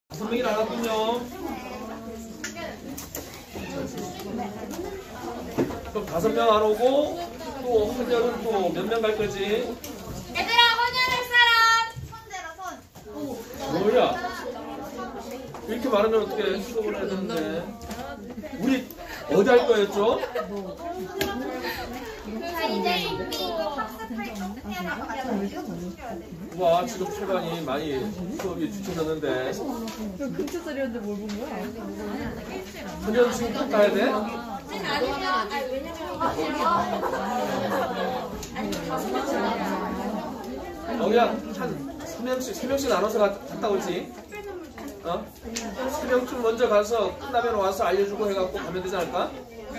5명이 나갔군요. 그럼 5명 안 오고 또 헌혈은 또 몇 명 갈 거지? 얘들아 헌혈할 사람! 손 들어 손. 뭐야? 이렇게 많으면 어떻게 수업을 해야 되는데? 우리 어디 할 거였죠? 자 이제 이거 학습 활동 해야 될 것 같아요. 이거 좀 시켜야 돼. 와 지금 출반이 많이 수업이 뒤쳐졌는데 근처 소리였는데 뭘 본 거야? 헌혈 지금 꼭 가야 돼? 아니면 아니 왜냐면 그냥 한 3명씩 나눠서 갔다 오지? 어? 3명쯤 먼저 가서 끝나면 와서 알려주고 해갖고 가면 되지 않을까?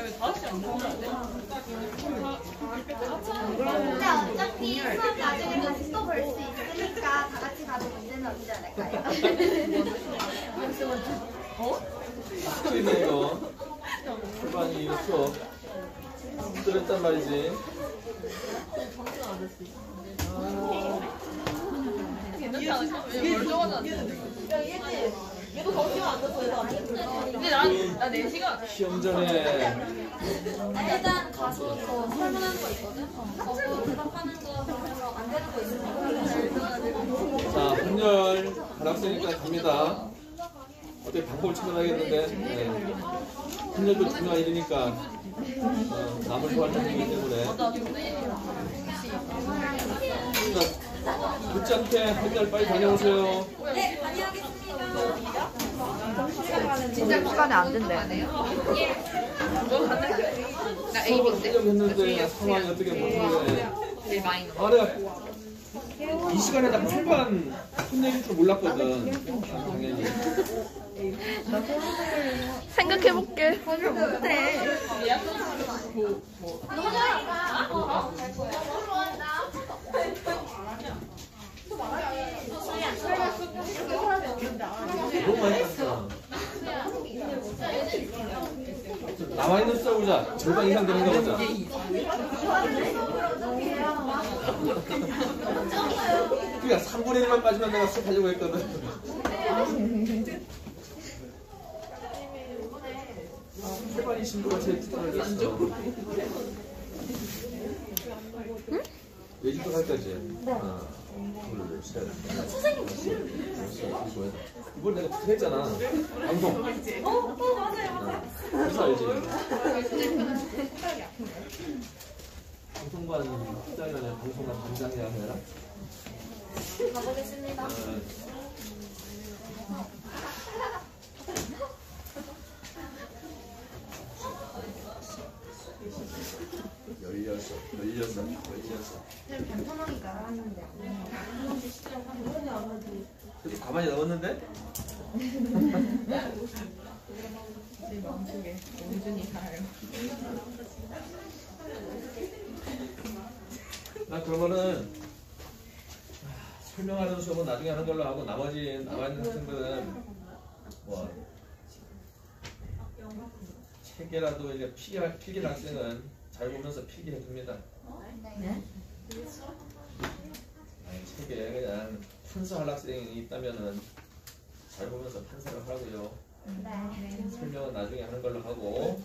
근데 어차피 수업 나중에 다시 또 볼 수 있으니까 다 같이 가도 문제는 없지 않을까요? 스토리네 이거. 출반이 이거 수업 그랬단 말이지. 근데 나 4시간. 시험 전에 일단 가서 더 설문하는 거 있거든? 거기서 대답하는 거 별로 안 되는 거 있으면 자 헌혈 가락세니까 갑니다. 어떻게 방법을 찾아야겠는데 네. 헌혈도 중요한 일이니까 남을 구할 일이기 때문에 자, 늦지 않게 헌혈 빨리 다녀오세요. 네 다녀오겠습니다. 진짜 시간에 안 된대. 나 수업을 하려고 했는데 상황이 어떻게 바뀌네. 아 내가 이 시간에 나 8반 혼내줄 줄 몰랐거든. 당연히. 생각해볼게. 너무 많이 땄어. 남아있는 숫자 절반 이상 되는 거 보자. 그러니까 3분의 1만 빠지면 내가 수업하려고 했거든. 세반이 신부가 제일 부탁을 했어. 외주도 할 거지? 하나, 둘, 셋. 선생님 이걸 내가 부탁했잖아. 방송. 맞아요. 그래서 알지? 방송관 부장이나 방송관 반장이야 해라. 가보겠습니다. 열렸어. 편하게 나왔는데. 그래도 가만히 넣었는데? 내 마음속에 원준이 살아요. 나 그러면은 설명하는 수업은 나중에 하는 걸로 하고 나머지 남아있는 학생들은 뭐 책이라도 이제 필기 학생은 잘 보면서 필기해 줍니다. 네. 아니, 책에 그냥 판서할 학생이 있다면은 잘 보면서 판서를 하고요. 네. 설명은 나중에 하는 걸로 하고.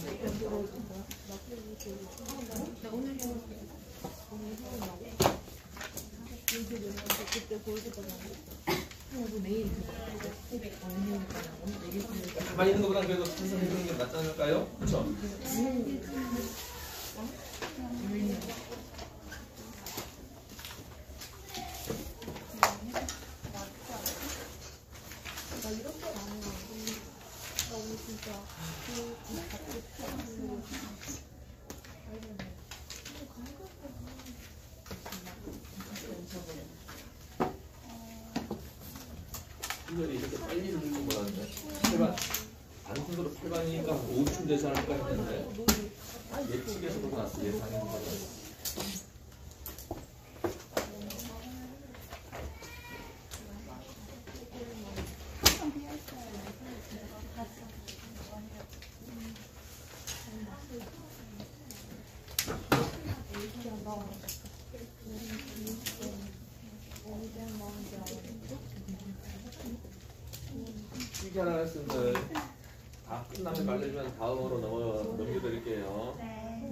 가만히 있는 것보다 그래도 판서 해주는 게 낫지 않을까요? 그렇죠? 이들이 이렇게 빨리 줄줄 몰랐는데 8반 안순으로 8반이니까 5쯤 되지 않을까 했는데 예측에서 보고 났어. 예상인 거는 필기하는 학생들 다 끝나면 말해주면 다음으로 넘겨드릴게요. 네.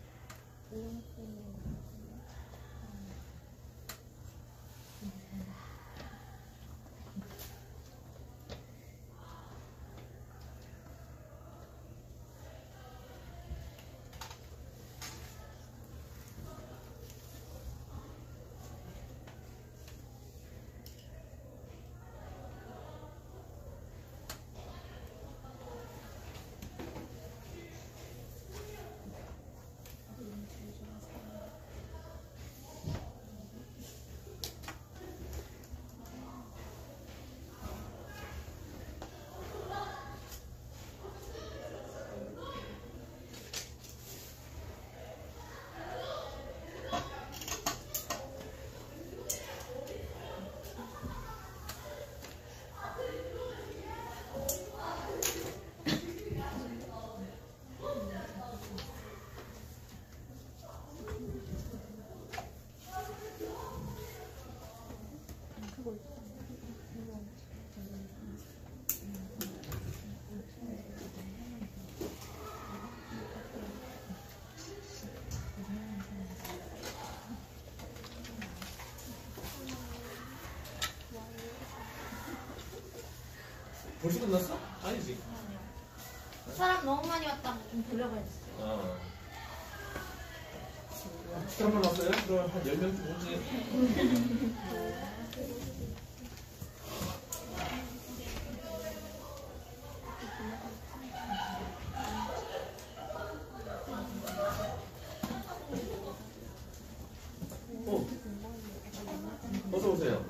벌써 끝났어? 아니지. 사람 너무 많이 왔다고 좀 돌려봐야지. 한번 왔어요? 그럼 한 10명쯤 오지. 어서 오세요.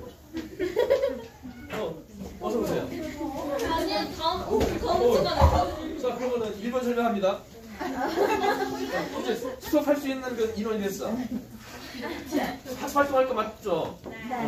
어서 오세요. 아니요, 다음 시간에. 자, 그러면은 1번 설명합니다. 이제 수업할 수 있는 그 인원이 됐어. 학습 활동할 거 맞죠?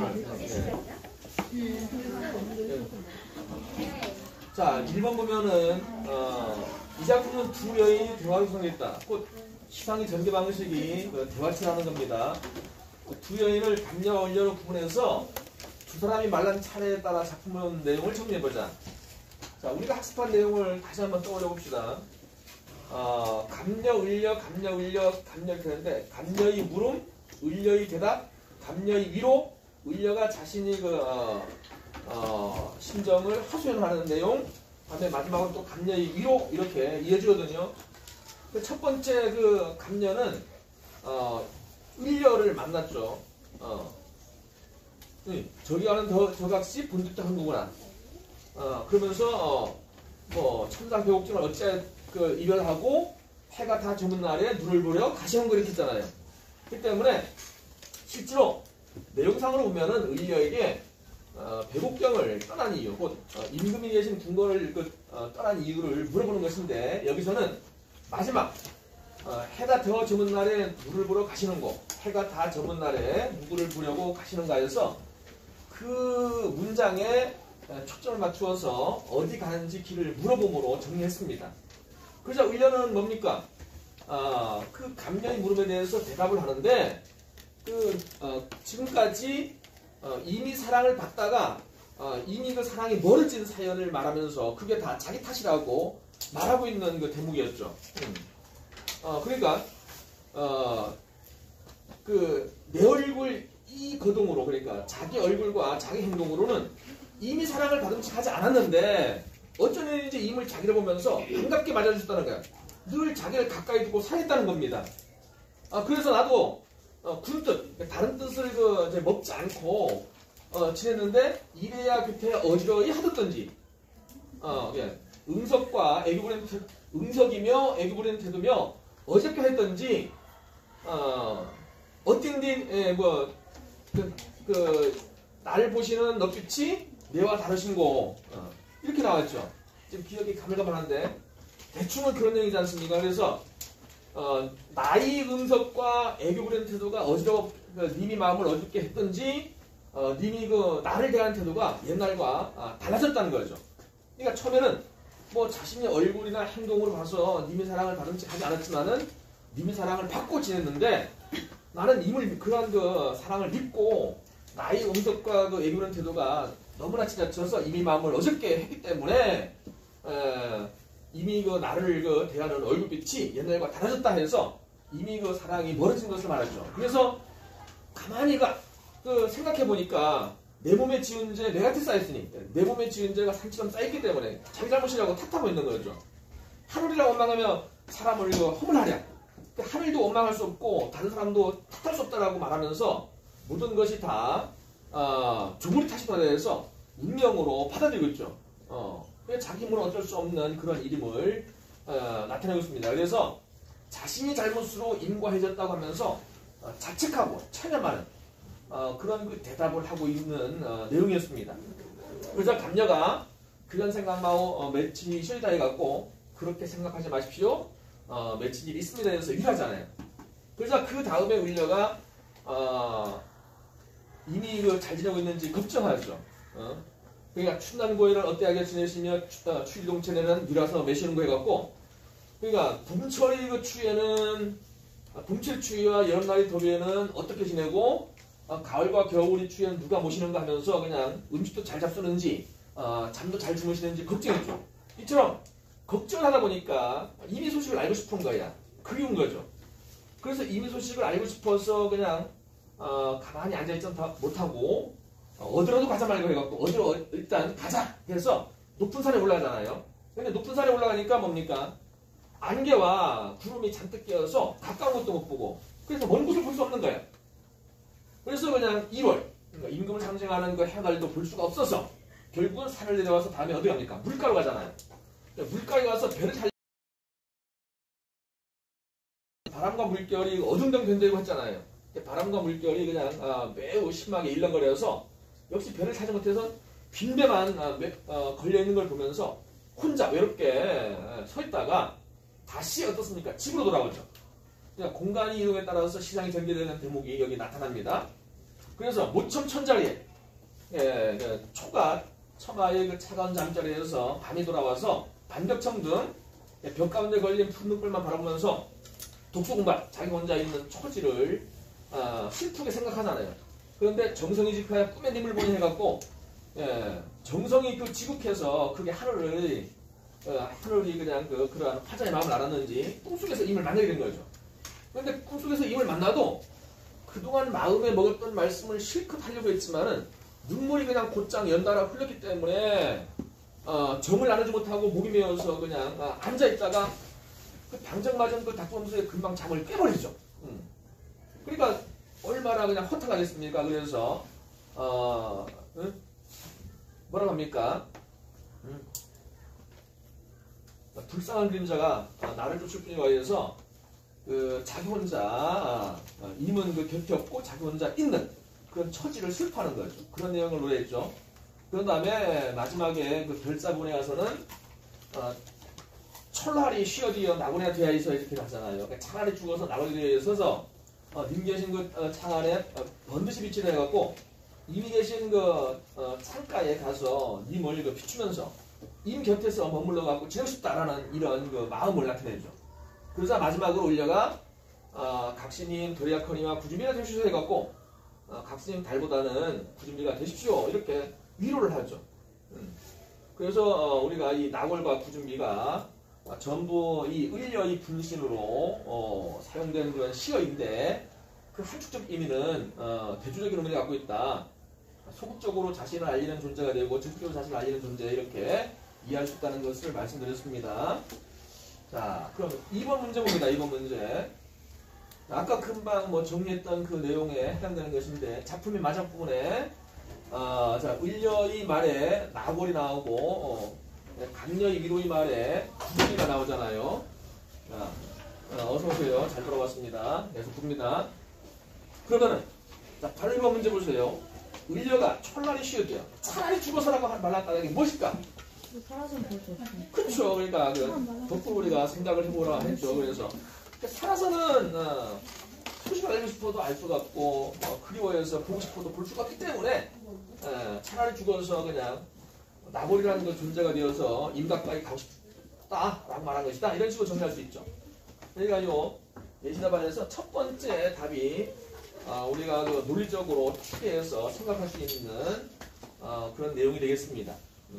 자, 1번 보면은 이 작품은 두 여인이 대화로 구성되어 있다. 곧 시상의 전개 방식이 대화체라는 겁니다. 두 여인을 감녀와 원녀로 구분해서 두 사람이 말한 차례에 따라 작품의 내용을 정리해보자. 자, 우리가 학습한 내용을 다시 한번 떠올려 봅시다. 감녀, 을녀, 감녀, 을녀, 감녀 이렇게 되는데, 감녀의 물음, 을녀의 대답, 감녀의 위로, 을녀가 자신이 심정을 하소연하는 내용, 다음에 마지막으로 또 감녀의 위로 이렇게 이어지거든요. 그 첫 번째 그 감녀는 을녀를 만났죠. 저기 가는 저각시 본득도 한국구나. 그러면서 뭐 천상 배옥증을 어째 그 이별하고 해가 다 저문 날에 눈을 보려 가시한거 이렇게 했잖아요. 그렇기 때문에 실제로 내용상으로 보면은 을녀에게 배곡경을 떠난 이유, 곧 임금이 계신 궁궐을 떠난 이유를 물어보는 것인데, 여기서는 마지막 해가 더 저문 날에 눈을 보러 가시는 곳, 해가 다 저문 날에 누구를 보려고 가시는가 해서 그 문장에 초점을 맞추어서 어디 가는지 길을 물어봄으로 정리했습니다. 그러자 을녀는 뭡니까? 그 감녀의 물음에 대해서 대답을 하는데, 지금까지 이미 사랑을 받다가 이미 그 사랑이 멀어진 사연을 말하면서 그게 다 자기 탓이라고 말하고 있는 그 대목이었죠. 그러니까 내 얼굴 이 거동으로, 그러니까 자기 얼굴과 자기 행동으로는 이미 사랑을 받은 척 하지 않았는데 어쩐 일인지 임을 자기를 보면서 반갑게 맞아주셨다는 거야. 늘 자기를 가까이 두고 사랑했다는 겁니다. 그래서 나도 군뜻, 다른 뜻을 먹지 않고 지냈는데 이래야 그때 어지러이 하듯던지 응석과 애교 부리는 응석이며 애교 부리는 태도며 어저께 했던지 어떤디 나를 보시는 넛빛이 내와 다르신고 이렇게 나왔죠. 지금 기억이 가물가물한데 대충은 그런 내용이지 않습니까? 그래서 나의 응석과 애교 부리는 태도가 어지러워 님이 마음을 어둡게 했던지 님이 나를 대하는 태도가 옛날과 달라졌다는 거죠. 그러니까 처음에는 뭐 자신의 얼굴이나 행동으로 봐서 님의 사랑을 받은 척 하지 않았지만은 님의 사랑을 받고 지냈는데 나는 님을 그러한 사랑을 믿고 나의 응석과 애교 부리는 태도가 너무나 지나쳐서 이미 마음을 어저께 했기 때문에 이미 그 나를 그 대하는 얼굴빛이 옛날과 달라졌다 해서 이미 그 사랑이 멀어진 것을 말하죠. 그래서 가만히 그 생각해 보니까 내 몸에 지은 죄 내가 쌓였으니 내 몸에 지은 죄가 산처럼 쌓였기 때문에 자기 잘못이라고 탓하고 있는 거죠. 하늘이라 원망하며 사람을 그 허물하랴. 하늘도 원망할 수 없고 다른 사람도 탓할 수 없다라고 말하면서 모든 것이 다 조물이 탓이다 해서 운명으로 받아들이고 있죠. 자기 힘으로 어쩔 수 없는 그런 이름을 나타내고 있습니다. 그래서 자신이 잘못으로 인과해졌다고 하면서 자책하고 체념하는 그런 그 대답을 하고 있는 내용이었습니다. 그래서 감녀가 그런 생각마오 맺힌 시이다 해갖고 그렇게 생각하지 마십시오. 맺힌 일이 있습니다 해서 일하잖아요. 그래서 그 다음에 울려가 이미 그 잘 지내고 있는지 걱정하죠. 그러니까 춘남고인을 어때하게 지내시며 추일동천에는 미라서 매시는 거 해갖고 그러니까 봄철이 그 추위에는 봄철 추위와 여름날이 더위에는 어떻게 지내고 가을과 겨울이 추위에는 누가 모시는가 하면서 그냥 음식도 잘 잡수는지 잠도 잘 주무시는지 걱정했죠. 이처럼 걱정을 하다 보니까 이미 소식을 알고 싶은 거야. 그리운 거죠. 그래서 이미 소식을 알고 싶어서 그냥 가만히 앉아있지 못하고 어디로도 가자 말고 해갖고 어디로 일단 가자 해서 높은 산에 올라가잖아요. 근데 높은 산에 올라가니까 뭡니까? 안개와 구름이 잔뜩 끼어서 가까운 것도 못 보고 그래서 먼 곳을 볼 수 없는 거예요. 그래서 그냥 1월 그러니까 임금을 상징하는 그 해날도 볼 수가 없어서 결국은 산을 내려와서 다음에 어디 갑니까? 물가로 가잖아요. 물가에 가서 배를 잘 바람과 물결이 어둠병 된다고 했잖아요. 바람과 물결이 그냥 매우 심하게 일렁거려서 역시 배를 타지 못해서 빈 배만 걸려있는 걸 보면서 혼자 외롭게 서 있다가 다시 어떻습니까? 집으로 돌아오죠. 그러니까 공간이 이동에 따라서 시장이 전개되는 대목이 여기 나타납니다. 그래서 모첨 천자리에 초가 처마의 그 차가운 잠자리에서 밤이 돌아와서 반벽청 등 벽 가운데 걸린 푸른 눈불만 바라보면서 독서공방 자기 혼자 있는 처지를 슬프게 생각하잖아요. 그런데 정성이 지켜야 꿈의 님을 보니 해갖고 정성이 그 지국해서 그게 하늘이 그냥 그러한 화자의 마음을 알았는지 꿈속에서 임을 만나게 된 거죠. 그런데 꿈속에서 임을 만나도 그동안 마음에 먹었던 말씀을 실컷 하려고 했지만은 눈물이 그냥 곧장 연달아 흘렀기 때문에 정을 나누지 못하고 목이 메어서 그냥 앉아있다가 그 방정맞은 그 닭범수에 금방 잠을 깨버리죠. 그러니까 얼마나 그냥 허탈하겠습니까? 그래서 뭐라고 합니까? 불쌍한 그림자가 나를 쫓을 뿐이라 해서 그 자기 혼자 임은 그 곁에 없고 자기 혼자 있는 그런 처지를 슬퍼하는 거죠. 그런 내용을 노래했죠. 그런 다음에 마지막에 그 별사본에 가서는 철활이 쉬어지어 나고리나 되어있어 이렇게 하잖아요. 그러니까 차라리 죽어서 나고리 되어 있어서 님 계신 그 창안에 번듯이 빛이 내갖고 이미 계신 그 창가에 가서 님을 그 비추면서 임 곁에서 머물러 갖고 지내고 싶다라는 이런 그 마음을 나타내죠. 그러자 마지막으로 올려가 각신님 도리아커니와 구준비가 되십시오 해갖고 각신님 달보다는 구준비가 되십시오 이렇게 위로를 하죠. 그래서 우리가 이 나골과 구준비가 전부 이 을려의 분신으로 사용된 그런 시어인데 그 한축적 의미는 대조적인 의미를 갖고 있다. 소극적으로 자신을 알리는 존재가 되고 적극적으로 자신을 알리는 존재 이렇게 이해할 수 있다는 것을 말씀드렸습니다. 자, 그럼 2번 문제 봅니다. 2번 문제. 아까 금방 정리했던 그 내용에 해당되는 것인데 작품의 마지막 부분에 자, 을려의 말에 나골이 나오고 강녀의 위로의 말에 구준비가 나오잖아요. 자, 어서오세요. 잘 들어봤습니다. 계속 봅니다. 그러면은 자, 바로 1번 문제 보세요. 을려가 철날이 쉬어도요. 차라리 죽어서라고 말했다는 게 무엇일까? 살아서는 볼수 없어. 그렇죠. 그러니까 덕분 우리가 생각을 해보라 했죠. 그래서 살아서는 소식을 알고 싶어도 알 수가 없고 그리워해서 보고 싶어도 볼 수가 없기 때문에 차라리 죽어서 그냥 나골이라는 그 존재가 되어서 임 가까이 가고 싶다라고 말한 것이다. 이런 식으로 정리할 수 있죠. 그러니까 요 예시답안에서 첫 번째 답이 우리가 그 논리적으로 추리해서 생각할 수 있는 그런 내용이 되겠습니다.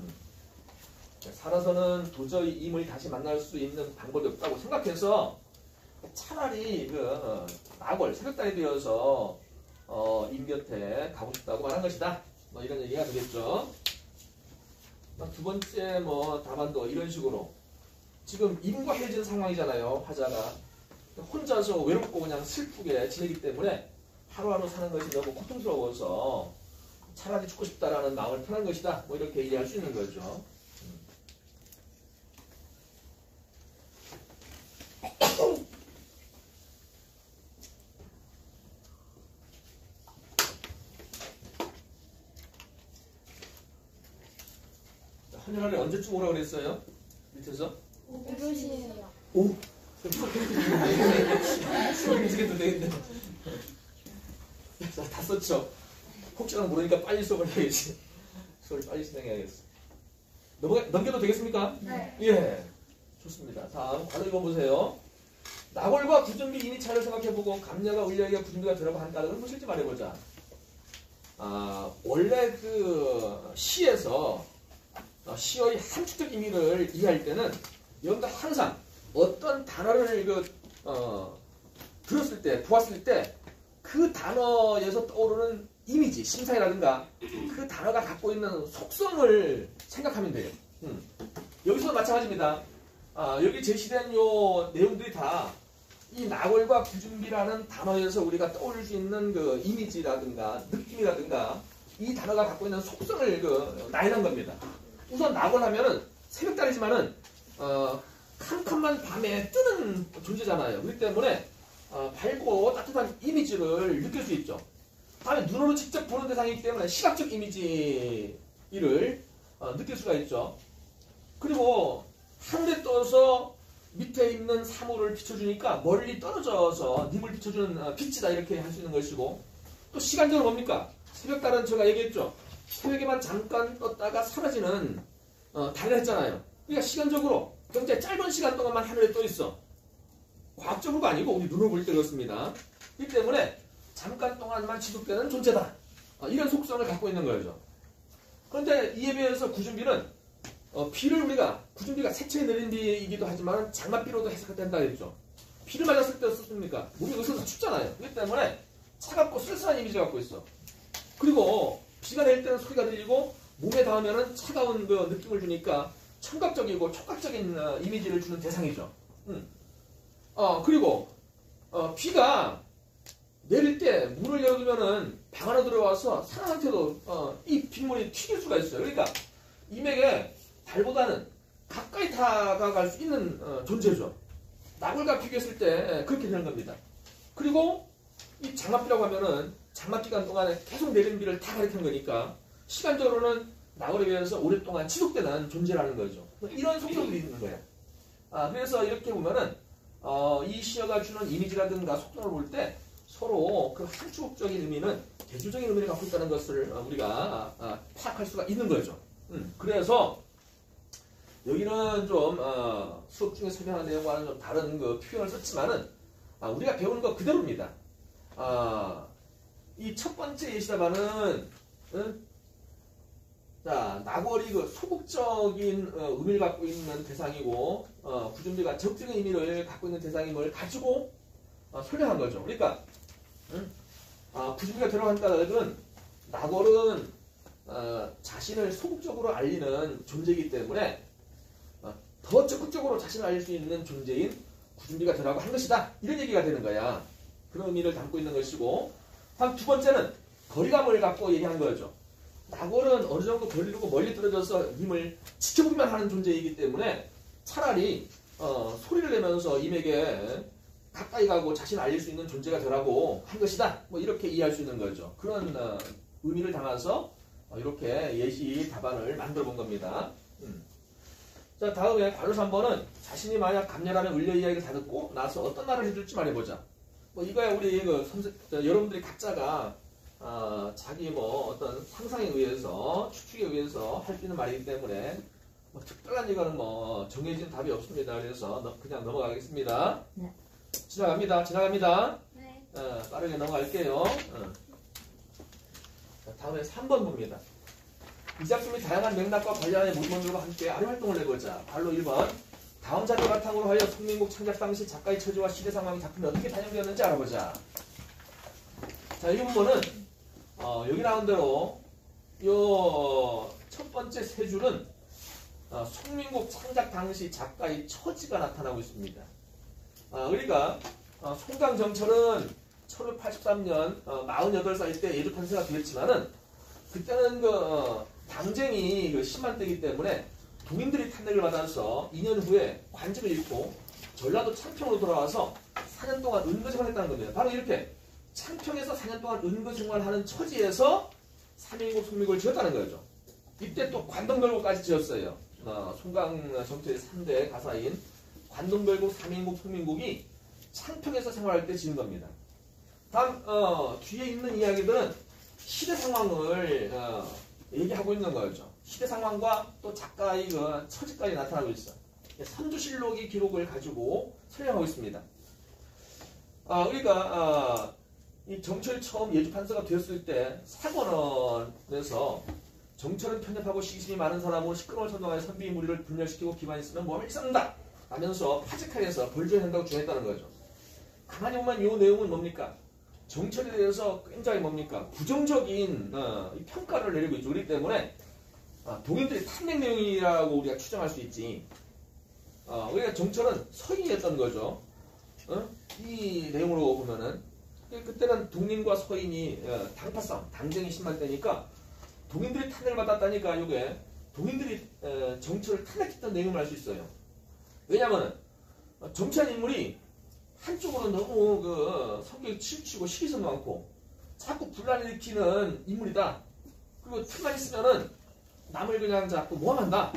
살아서는 도저히 임을 다시 만날 수 있는 방법이 없다고 생각해서 차라리 낙월 새벽달이 되어서 임 곁에 가고 싶다고 말한 것이다. 뭐 이런 얘기가 되겠죠. 두 번째 답안도 이런 식으로 지금 임과 헤어진 상황이잖아요. 화자가 혼자서 외롭고 그냥 슬프게 지내기 때문에 하루하루 사는 것이 너무 고통스러워서 차라리 죽고 싶다라는 마음을 표현한 것이다. 뭐 이렇게 이해할 수 있는 거죠. 헌혈하래 언제쯤 오라고 그랬어요? 밑에서? 5교시에요. 오! 수업 인식해도 되겠네. 자, 다 썼죠? 혹시나 모르니까 빨리 수업을 해야지. 수업을 빨리 진행해야겠어. 넘겨도 되겠습니까? 네. 예. 좋습니다. 다음 관을 읽어보세요. 낙월과 구준비 이미 차를 생각해보고 감녀가 을려에게 구준비가 되라고 한 까닭을 무실지 말해보자. 원래 시에서 시의 함축적 의미를 이해할 때는 여러분들 항상 어떤 단어를 들었을 때, 보았을 때 그 단어에서 떠오르는 이미지, 심사이라든가 그 단어가 갖고 있는 속성을 생각하면 돼요. 여기서도 마찬가지입니다. 여기 제시된 요 내용들이 다 이 낙월과 구준비라는 단어에서 우리가 떠올릴 수 있는 그 이미지라든가 느낌이라든가 이 단어가 갖고 있는 속성을 나열한 겁니다. 우선 낙월하면은 새벽달이지만은 캄캄한 밤에 뜨는 존재잖아요. 그렇기 때문에 밝고 따뜻한 이미지를 느낄 수 있죠. 다음에 눈으로 직접 보는 대상이기 때문에 시각적 이미지를 느낄 수가 있죠. 그리고 하늘에 떠서 밑에 있는 사물을 비춰주니까 멀리 떨어져서 님을 비춰주는 빛이다 이렇게 할 수 있는 것이고 또 시간적으로 뭡니까? 새벽달은 제가 얘기했죠. 새벽에만 잠깐 떴다가 사라지는 달이라 했잖아요. 그러니까 시간적으로 굉장히 짧은 시간 동안만 하늘에 떠 있어. 과학적으로가 아니고 우리 눈으로 볼 때 그렇습니다. 그렇기 때문에 잠깐 동안만 지속되는 존재다. 이런 속성을 갖고 있는 거죠. 그런데 이에 비해서 구준비는 비를 우리가 구준비가 세차에 내린 비이기도 하지만 장맛비로도 해석된다 했죠. 비를 맞았을 때 어떻습니까? 몸이 으스스 춥잖아요. 그렇기 때문에 차갑고 쓸쓸한 이미지를 갖고 있어. 그리고 비가 내릴 때는 소리가 들리고 몸에 닿으면 차가운 그 느낌을 주니까 청각적이고 촉각적인 이미지를 주는 대상이죠. 그리고 비가 내릴 때 문을 열어두면은 방 안으로 들어와서 사람한테도 이 빗물이 튀길 수가 있어요. 그러니까 임에게 달보다는 가까이 다가갈 수 있는 존재죠. 낙월과 비교했을 때 그렇게 되는 겁니다. 그리고 이 장맛비라고 하면은 장맛기간 동안에 계속 내린 비를 다 가리키는 거니까 시간적으로는 낙월에 비해서 오랫동안 지속되는 존재라는 거죠. 이런 속성들이 있는 거예요. 그래서 이렇게 보면은 이 시어가 주는 이미지라든가 속성을 볼 때 서로 그 함축적인 의미는 대조적인 의미를 갖고 있다는 것을 우리가 파악할 수가 있는 거죠. 그래서 여기는 좀 수업 중에 설명한 내용과는 좀 다른 그 표현을 썼지만은 우리가 배우는 거 그대로입니다. 이 첫 번째 예시답안은 자, 낙월이 그 소극적인 의미를 갖고 있는 대상이고 구준비가 적극적인 의미를 갖고 있는 대상임을 가지고 설명한 거죠. 그러니까 구준비가 들어간 까닭은 낙월은 자신을 소극적으로 알리는 존재이기 때문에 더 적극적으로 자신을 알릴 수 있는 존재인 구준비가 되라고 한 것이다. 이런 얘기가 되는 거야. 그런 의미를 담고 있는 것이고 한 두 번째는 거리감을 갖고 얘기한 거죠. 낙월은 어느 정도 거리고 멀리 떨어져서 님을 지켜보기만 하는 존재이기 때문에 차라리 소리를 내면서 임에게 가까이 가고 자신을 알릴 수 있는 존재가 되라고 한 것이다. 뭐 이렇게 이해할 수 있는 거죠. 그런 의미를 담아서 이렇게 예시 답안을 만들어 본 겁니다. 자, 다음에 관로 3번은 자신이 만약 감녀라면 을려 이야기를 다 듣고 나서 어떤 말을 해줄지 말해보자. 뭐 이거야 우리 여러분들이 각자가 자기 어떤 상상에 의해서 추측에 의해서 할 수 있는 말이기 때문에 특별한 이거는 정해진 답이 없습니다. 그래서 그냥 넘어가겠습니다. 네. 지나갑니다. 네. 빠르게 넘어갈게요. 자, 다음에 3번 봅니다. 이 작품이 다양한 맥락과 관련의 모범들과 함께 아래 활동을 내보자. 바로 1번. 다음 자료 바탕으로 하여 송민국 창작 당시 작가의 처지와 시대 상황이 작품에 어떻게 반영되었는지 알아보자. 자, 이 부분은 여기 나온 대로 요 첫 번째 세 줄은 송민국 창작 당시 작가의 처지가 나타나고 있습니다. 우리가 송강정철은 1583년 48살 때 예조 탄생가 되었지만은 그때는 당쟁이 심한 때이기 때문에 동인들이 탄핵을 받아서 2년 후에 관직을 잃고 전라도 창평으로 돌아와서 4년 동안 은거 생활했다는 겁니다. 바로 이렇게 창평에서 4년 동안 은거 생활하는 처지에서 3인국 송민국을 지었다는 거죠. 이때 또 관동별곡까지 지었어요. 송강정철의 3대 가사인 관동별곡 3인국 송민국이 창평에서 생활할 때 지은 겁니다. 다음 뒤에 있는 이야기들은 시대 상황을 얘기하고 있는 거죠. 시대 상황과 또 작가의 처지까지 나타나고 있어. 선주실록의 기록을 가지고 설명하고 있습니다. 우리가 이 정철이 처음 예주판서가 되었을 때 사관원에서 정철은 편협하고 시기심이 많은 사람으로 시끄러움을 선동하여 선비의 무리를 분열시키고 기반이 있으면 몸을 싼다 하면서 파직하에서 벌줘야 한다고 주장했다는 거죠. 가만히 보면 이 내용은 뭡니까? 정철에 대해서 굉장히 뭡니까? 부정적인 평가를 내리고 있죠. 그렇기 때문에 동인들이 탄핵 내용이라고 우리가 추정할 수 있지. 우리가 정철은 서인이었던 거죠. 이 내용으로 보면은 그때는 동인과 서인이 당파싸움, 당쟁이 심할 때니까 동인들이 탄핵을 받았다니까 이게 동인들이 정철을 탄핵했던 내용을 알 수 있어요. 왜냐하면 정치한 인물이 한쪽으로 너무 성격이 치우치고 시기성 많고 자꾸 분란을 일으키는 인물이다. 그리고 틈만 있으면은 남을 그냥 자꾸 모함한다.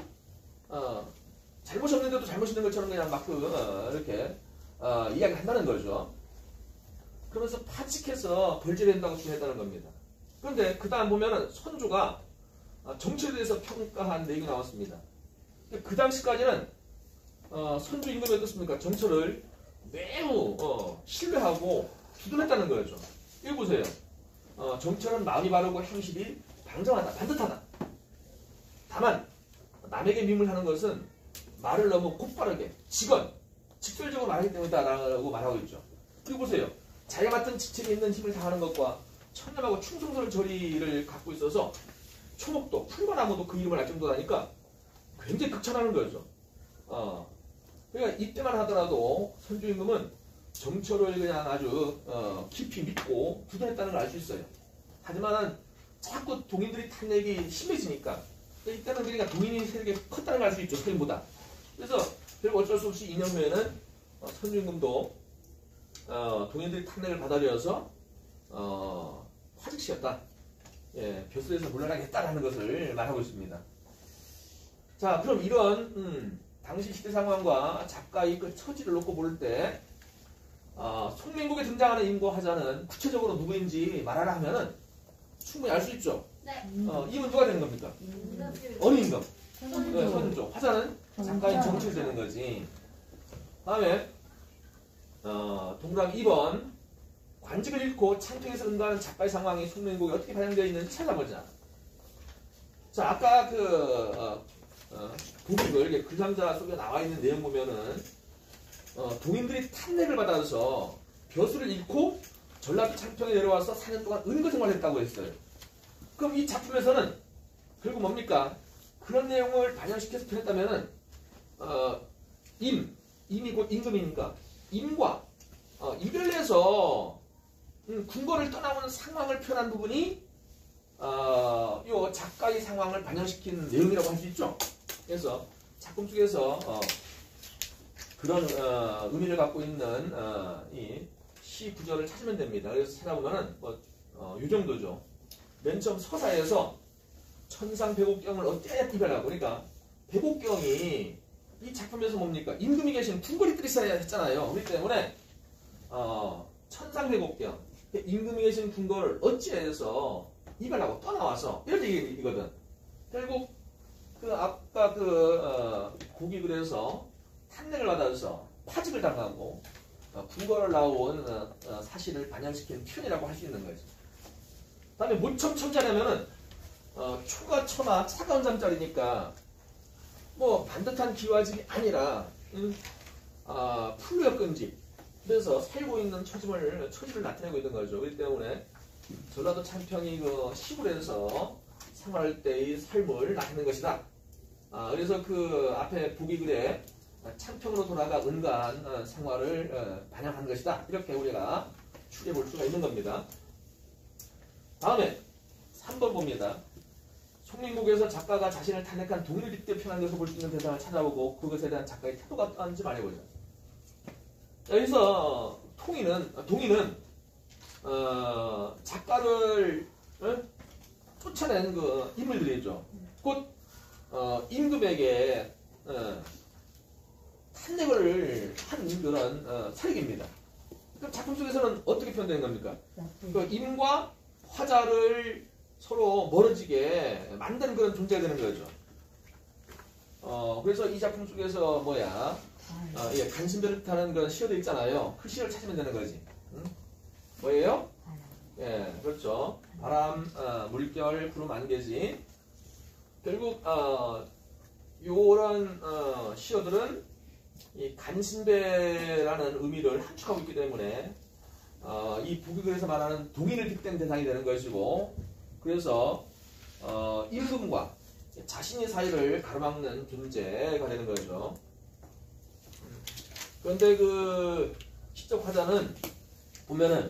잘못이 없는데도 잘못 있는 것처럼 그냥 막 이렇게 이야기를 한다는 거죠. 그러면서 파직해서 벌제를 한다고 주장했다는 겁니다. 그런데 그 다음 보면은 선조가 정치에 대해서 평가한 내용이 나왔습니다. 그 당시까지는 선조 임금이 어떻습니까? 정철을 매우 신뢰하고 두둔했다는 거죠. 이거 보세요. 정철은 마음이 바르고 행실이 방정하다, 반듯하다. 다만 남에게 미움을 하는 것은 말을 너무 곧바르게 직설적으로 말하기 때문이다라고 말하고 있죠. 그리고 보세요. 자기가 맡은 직책에 있는 힘을 다하는 것과 천념하고 충성스러운 저리를 갖고 있어서 초목도 풀과나무도 그 이름을 알 정도라니까 굉장히 극찬하는 거죠. 그러니까 이때만 하더라도 선조 임금은 정철을 그냥 아주 깊이 믿고 두둔했다는 걸 알 수 있어요. 하지만 자꾸 동인들이 탄핵이 심해지니까 이때는 그러니까 동인이 세력이 컸다는 걸 알 수 있죠. 서인보다. 그래서 결국 어쩔 수 없이 2년 후에는 선조 임금도 동인들이 탄핵을 받아들여서 파직시켰다. 예, 벼슬에서 물러나겠다라는 것을 말하고 있습니다. 자, 그럼 이런 당시 시대 상황과 작가의 그 처지를 놓고 볼 때 송민국에 등장하는 임고 하자는 구체적으로 누구인지 말하라 하면은 충분히 알 수 있죠. 네. 임은 누가 되는 겁니까? 어느 임금? 네, 선조. 화자는 작가인 정철이 되는 거지. 다음에 동그라미 2번 관직을 잃고 창평에서 응가하는 작가의 상황이 송민국에 어떻게 반영되어 있는지 찾아보자. 자, 아까 고객을 글상자 속에 나와 있는 내용 보면은 동인들이 탄핵을 받아서 벼슬을 잃고 전라도 창평에 내려와서 4년 동안 은거 생활했다고 했어요. 그럼 이 작품에서는 결국 뭡니까? 그런 내용을 반영시켜서 표현했다면은 임이 곧 임금이니까 임과 이별해서 궁궐을 떠나오는 상황을 표현한 부분이 요 작가의 상황을 반영시킨 내용이라고 할 수 있죠. 그래서 작품 속에서 그런 의미를 갖고 있는 이 시 구절을 찾으면 됩니다. 그래서 찾아보면은 이 정도죠. 맨 처음 서사에서 천상 배곡경을 어때 이별하고 그러니까 배곡경이 이 작품에서 뭡니까? 임금이 계신 궁궐이들이 있어야 했잖아요. 그렇기 때문에 천상 배곡경 임금이 계신 궁궐을 어찌해서 이별하고 떠나와서 이런 얘기거든. 결국 아까 고기 글에서 탄핵을 받아서 파직을 당하고 궁궐을 나온 사실을 반영시킨 표현이라고 할 수 있는 거죠. 다음에 모첨 첨자냐면은 초가 처마 차가운 잠자리니까 뭐 반듯한 기와집이 아니라 풀무역근집. 그래서 살고 있는 처지를 나타내고 있는 거죠. 그렇기 때문에 전라도 창평이 그 시골에서 생활할 때의 삶을 나타내는 것이다. 그래서 그 앞에 보기 글에 창평으로 돌아가 은간 생활을 반영한 것이다. 이렇게 우리가 추리해 볼 수가 있는 겁니다. 다음에 3번 봅니다. 송민곡에서 작가가 자신을 탄핵한 동의를 빗대 표현한 것을 볼 수 있는 대상을 찾아보고 그것에 대한 작가의 태도가 어떠한지 말해보자. 여기서 동의는 작가를 쫓아낸 그 인물들이죠. 곧 임금에게 탄핵을 한 그런 세력입니다. 그럼 작품 속에서는 어떻게 표현되는 겁니까? 그 임과 화자를 서로 멀어지게 만드는 그런 존재가 되는 거죠. 그래서 이 작품 속에서 간신배를 타는 그런 시어도 있잖아요. 그 시를 찾으면 되는 거지. 응? 뭐예요? 예, 그렇죠. 바람, 물결, 구름, 안개지. 결국 요런 시어들은 이 간신배라는 의미를 함축하고 있기 때문에 이 부귀글에서 말하는 동의를 빗댄 대상이 되는 것이고, 그래서 임금과 자신의 사이를 가로막는 존재가 되는 거죠. 그런데 그 시적 화자는 보면은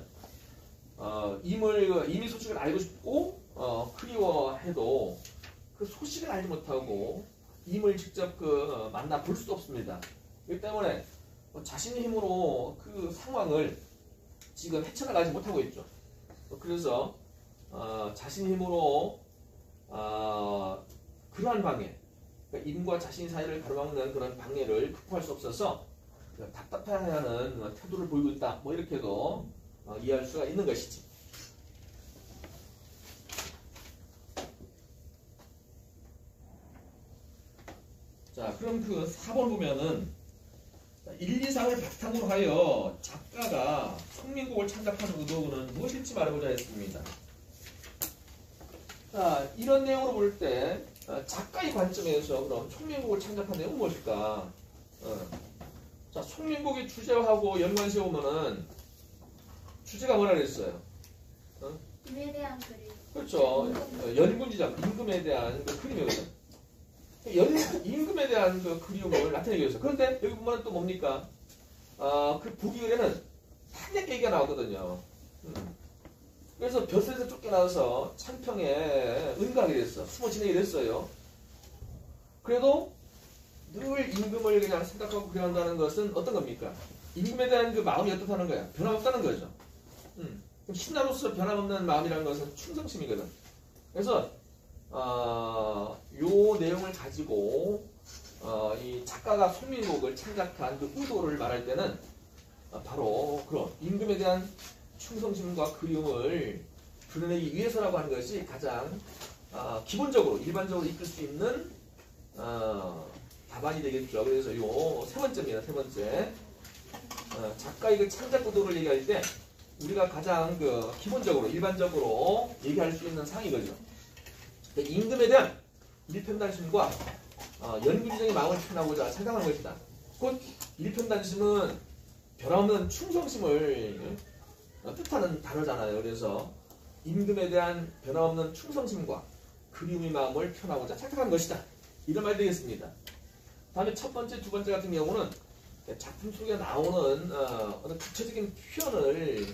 임의 소식을 알고 싶고 그리워해도 그 소식을 알지 못하고 임을 직접 만나 볼 수도 없습니다. 그렇기 때문에 자신의 힘으로 그 상황을 지금 헤쳐나가지 못하고 있죠. 그래서 자신의 힘으로 그러한 방해, 그러니까 임과 자신 사이를 가로막는 그런 방해를 극복할 수 없어서 답답해하는 태도를 보이고 있다. 뭐 이렇게도 이해할 수가 있는 것이지. 자, 그럼 그 4번 보면은 1, 2, 3을 바탕으로 하여 작가가 송민곡을 창작한 의도는 무엇일지 말해보자 했습니다. 자, 이런 내용으로 볼 때 작가의 관점에서 그럼 송민곡을 창작한 내용은 무엇일까? 자, 송민곡의 주제하고 연관시해보면은 주제가 뭐라 그랬어요? 임에 대한 그림. 그렇죠. 연군지장, 임금에 대한 그 그림이거든. 임금에 대한 그 그리움을 나타내기 위해서. 그런데 여기 보면 또 뭡니까? 그 부귀글에는 탄핵 얘기가 나오거든요. 그래서 벼슬에서 쫓겨나서 창평에 은가하게 됐어. 숨어 지내게 됐어요. 그래도 늘 임금을 그냥 생각하고 그려한다는 것은 어떤 겁니까? 임금에 대한 그 마음이 어떻다는 거야? 변함없다는 거죠. 그럼 신하로서 변함없는 마음이라는 것은 충성심이거든. 그래서 요 내용을 가지고 이 작가가 송민곡을 창작한 그 의도를 말할 때는 바로 그런 임금에 대한 충성심과 그리움을 드러내기 위해서라고 하는 것이 가장 기본적으로 일반적으로 이끌 수 있는 답안이 되겠죠. 그래서 요 세 번째입니다. 세 번째, 작가의 그 창작 의도를 얘기할 때 우리가 가장 그 기본적으로 일반적으로 얘기할 수 있는 사항이거든요. 임금에 대한 일편단심과 연구지정의 마음을 표현하고자 창작하는 것이다. 곧 일편단심은 변함없는 충성심을 뜻하는 단어잖아요. 그래서 임금에 대한 변함없는 충성심과 그리움의 마음을 표현하고자 창작한 것이다. 이런 말이 되겠습니다. 다음에 첫 번째, 두 번째 같은 경우는 작품 속에 나오는 어떤 구체적인 표현을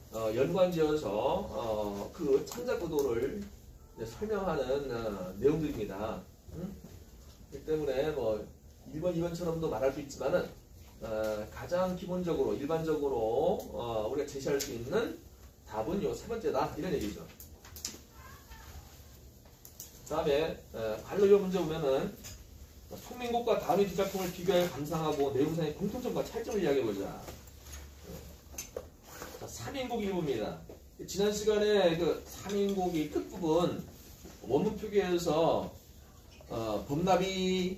연관지어서 그 창작 의도를 설명하는 내용들입니다. 그렇기 때문에 뭐 1번, 2번처럼도 말할 수 있지만은 가장 기본적으로 일반적으로 우리가 제시할 수 있는 답은 요 세 번째다 이런 얘기죠. 다음에 관로요 문제 보면은 송민곡과 다음의 두 작품을 비교해 감상하고 내용상의 공통점과 차이점을 이야기해보자. 자, 3인곡 일부입니다. 지난 시간에 그 3인곡이 끝부분 원문 표기에서 범나비,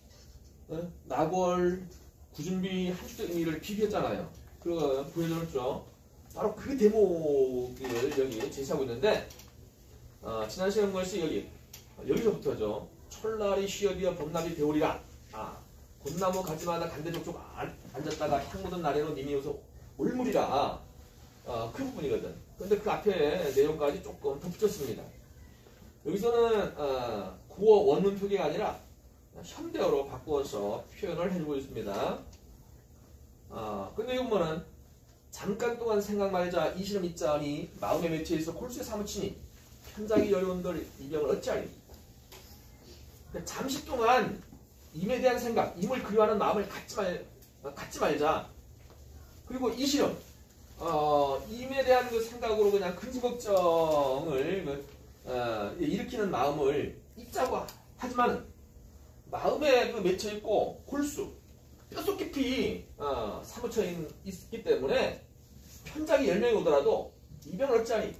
나골, 구준비, 한수적 의미를 비교했잖아요. 그거 보여줬죠. 바로 그 대목을 여기 제시하고 있는데 지난 시간 것이 여기 여기서부터죠. 철날이 쉬어비어 봄나비 배우리라. 곤나무 가지마다 간대족족 앉았다가 향 묻은 날에는 님이 오서 올물이라. 그 부분이거든. 근데 그 앞에 내용까지 조금 덧붙였습니다. 여기서는 구어 원문 표기가 아니라 현대어로 바꾸어서 표현을 해주고 있습니다. 근데 이 부분은 잠깐 동안 생각 말자 이시름 있자니 마음에 맺혀 있어 골수에 사무치니 현장이 여려운들 이병을 어찌하리. 그러니까 잠시 동안 임에 대한 생각, 임을 그리워하는 마음을 갖지 말자. 그리고 이시름, 임에 대한 그 생각으로 그냥 근심 걱정을 일으키는 마음을 잊자고 하지만 마음에 그 맺혀 있고 골수, 뼛속 깊이 사무쳐 있기 때문에 편작이 10명이 오더라도 이병을 어찌하니.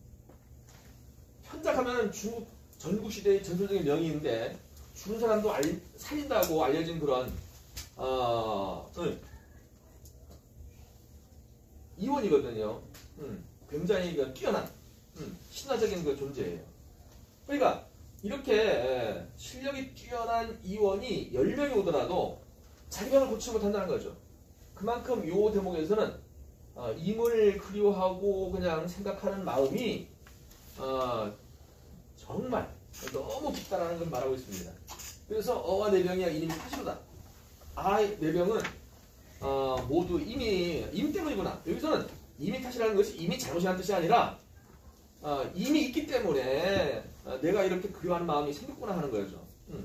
편작하면 중국 전국시대의 전설적인 명의인데 죽은 사람도 살린다고 알려진 그런 이원이거든요. 굉장히 그 뛰어난 신화적인 그 존재예요. 그러니까 이렇게 실력이 뛰어난 이원이 10명이 오더라도 자기 병을 고치지 못한다는 거죠. 그만큼 이 대목에서는 임을 그리워하고 그냥 생각하는 마음이 정말 너무 깊다라는 걸 말하고 있습니다. 그래서 어와 내병이야 이님이 탓이로다. 내병은 모두 임 때문이구나. 여기서는 임이 탓이라는 것이 임이 잘못이라는 뜻이 아니라 임이 있기 때문에 내가 이렇게 그리워하는 마음이 생겼구나 하는 거죠.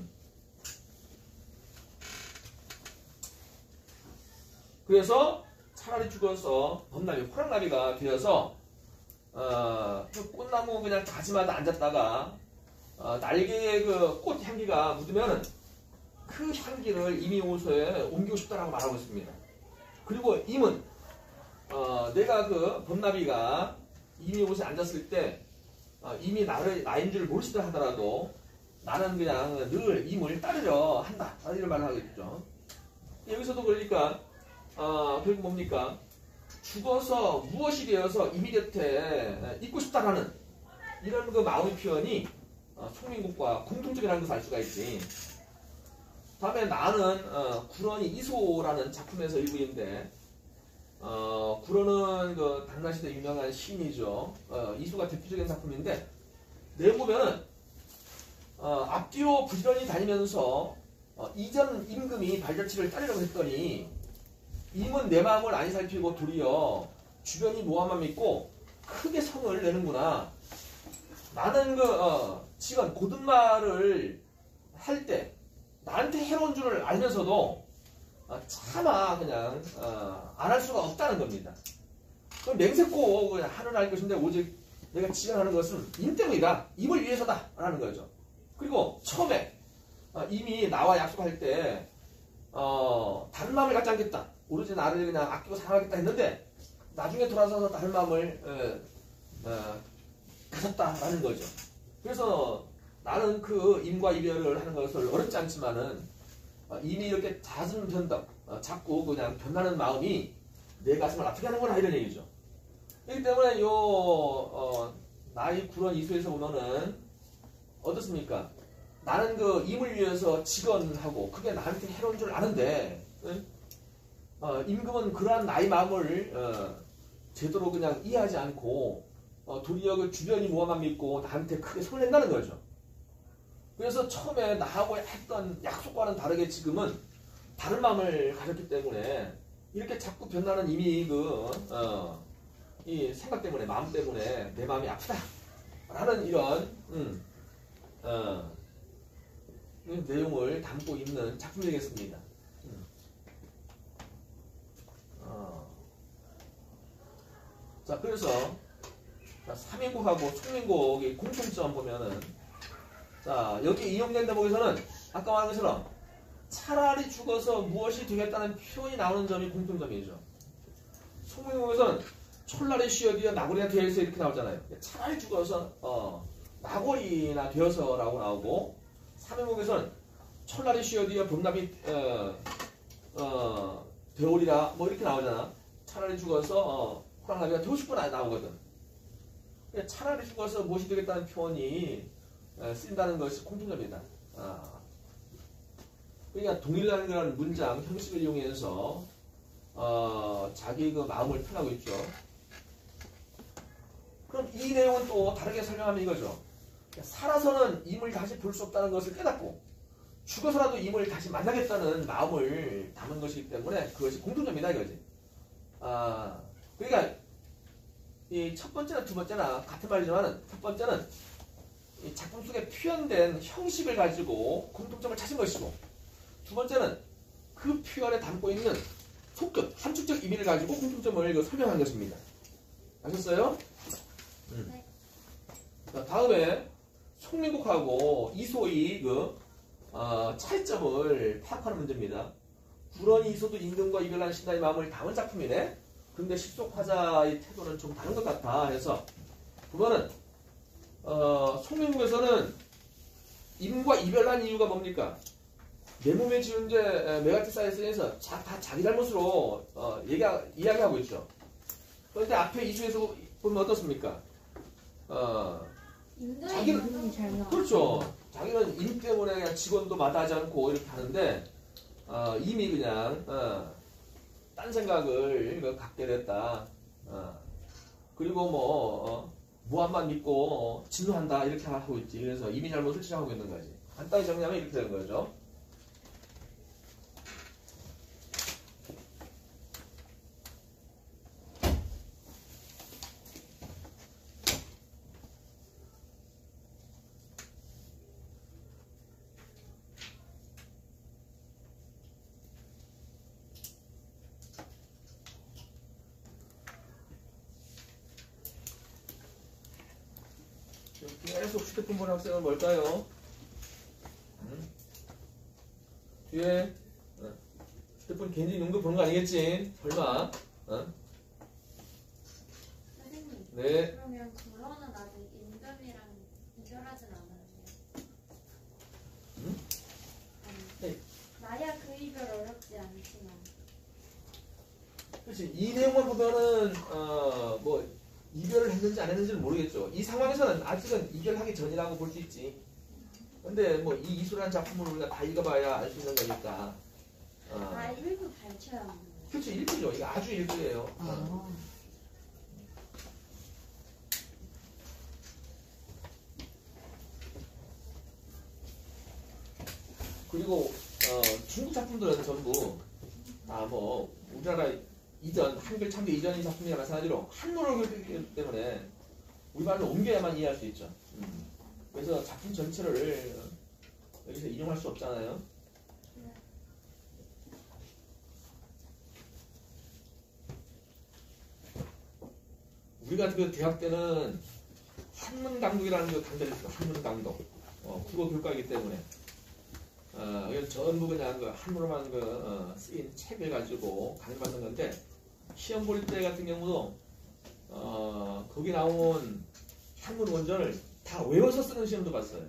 그래서 차라리 죽어서 범나비, 호랑나비가 되어서 그 꽃나무 그냥 가지마다 앉았다가 날개에 그 꽃 향기가 묻으면 그 향기를 임이 옷에 옮기고 싶다라고 말하고 있습니다. 그리고 임은 내가 그 범나비가 임이 옷에 앉았을 때 임이 나인 줄 모르시다 하더라도 나는 그냥 늘 임을 따르려 한다. 이런 말을 하겠죠. 여기서도 그러니까 결국 뭡니까? 죽어서 무엇이 되어서 임이 곁에 있고 싶다라는 이런 그 마음의 표현이 송민국과 공통적이라는 것을 알 수가 있지. 다음에 나는 구런이 이소라는 작품에서 일부인데 구런은 그 당나시대 유명한 시인이죠. 이소가 대표적인 작품인데 내용 보면은 앞뒤로 부지런히 다니면서 이전 임금이 발자취를 따르려고 했더니 임은 내 마음을 안 살피고 도리어 주변이 모함만 믿고 크게 성을 내는구나. 나는 지금 고든말을 할 때 나한테 해로운 줄을 알면서도 차마 그냥 안 할 수가 없다는 겁니다. 그럼 맹세코 그냥 하늘 알 것인데 오직 내가 지연하는 것은 임 때문이다. 임을 위해서다. 라는 거죠. 그리고 처음에 임이 나와 약속할 때 다른 마음을 갖지 않겠다. 오로지 나를 그냥 아끼고 사랑하겠다 했는데 나중에 돌아서서 다른 마음을 가졌다라는 거죠. 그래서 나는 그 임과 이별을 하는 것을 어렵지 않지만은 임이 이렇게 잦은 변덕, 자꾸 그냥 변하는 마음이 내 가슴을 아프게 하는구나 이런 얘기죠. 그렇기 때문에 나의 구런 이수에서 보면은 어떻습니까? 나는 그 임을 위해서 직언하고 그게 나한테 해로운 줄 아는데 임금은 그러한 나의 마음을 제대로 그냥 이해하지 않고 도리어 그 주변이 무엇만 믿고 나한테 크게 손을 낸다는 거죠. 그래서 처음에 나하고 했던 약속과는 다르게 지금은 다른 마음을 가졌기 때문에 이렇게 자꾸 변하는 이미 이 생각 때문에 마음 때문에 내 마음이 아프다 라는 이런 내용을 담고 있는 작품이 되겠습니다. 자, 그래서 3인국하고 총민국의 공통점 보면은 자, 여기 이용된 대목에서는 아까 말한 것처럼 차라리 죽어서 무엇이 되겠다는 표현이 나오는 점이 공통점이죠. 총민국에서는 철날에 쉬어디어 나골이나 되어서 이렇게 나오잖아요. 차라리 죽어서 나골이나 되어서라고 나오고 3인국에서는 철날에 쉬어디어 봄나비 되오리라 뭐 이렇게 나오잖아. 차라리 죽어서 호랑나비가 되고 싶구나 나오거든. 차라리 죽어서 무엇이 되겠다는 표현이 쓰인다는 것이 공통점이다. 그러니까 동일한 그런 문장 형식을 이용해서 자기 그 마음을 표현하고 있죠. 그럼 이 내용은 또 다르게 설명하면 이거죠. 살아서는 임을 다시 볼 수 없다는 것을 깨닫고 죽어서라도 임을 다시 만나겠다는 마음을 담은 것이기 때문에 그것이 공통점이다 이거지. 그러니까 이 첫 번째나 두 번째나 같은 말이지만 첫 번째는 이 작품 속에 표현된 형식을 가지고 공통점을 찾은 것이고 두 번째는 그 표현에 담고 있는 속뜻, 함축적 의미를 가지고 공통점을 설명한 것입니다. 아셨어요? 네. 자, 다음에 송민국하고 이소희 그 차이점을 파악하는 문제입니다. 불언이 이소도 임금과 이별한 신하의 마음을 담은 작품이네. 근데 십속화자의 태도는 좀 다른 것 같아. 해서 그거는 송민국에서는 임과 이별한 이유가 뭡니까? 내 몸에 지은 죄 메가티사에서 다 자기 잘못으로 이야기하고 있죠. 그런데 앞에 이수에서 보면 어떻습니까? 자기는 이름이 잘 나와. 그렇죠. 자기는 임 때문에 그냥 직원도 마다하지 않고 이렇게 하는데 이미 그냥 딴 생각을 갖게 됐다. 그리고 뭐 무함만 믿고 진노한다 이렇게 하고 있지. 그래서 이미 잘못을 지적하고 있는 거지. 간단히 정리하면 이렇게 되는 거죠. 계속 휴대폰 보는 학생은 뭘까요? 뒤에 휴대폰 개인적인 용도 보는 거 아니겠지? 설마? 선생님. 네. 그러면 불어는 아직 임금이랑 이별하진 않았네요. 네. 나야 그 이별 어렵지 않지만. 그렇지. 이 내용만 보면은 뭐 이별을 했는지 안 했는지는 모르겠죠. 이 상황에서는 아직은 이별하기 전이라고 볼 수 있지. 근데 뭐 이 이수라는 작품을 우리가 다 읽어봐야 알 수 있는 거니까. 일부 발췌야 하는 거예요. 그렇죠. 일부죠. 이게 아주 일부예요. 그리고 중국 작품들은 전부 다 뭐 우리나라 이전 한글 창조 이전의 작품이나 마찬가지로 한문으로 교육되기 때문에 우리말로 옮겨야만 이해할 수 있죠. 그래서 작품 전체를 여기서 인용할 수 없잖아요. 우리가 그 대학 때는 한문 강독이라는 그 강좌를 했어요. 한문 강독. 국어 교과이기 때문에. 이건 전부 그냥 그 한문으로만 쓰인 책을 가지고 강의받는 건데, 시험 볼 때 같은 경우도, 거기 나온 한문 원전을 다 외워서 쓰는 시험도 봤어요.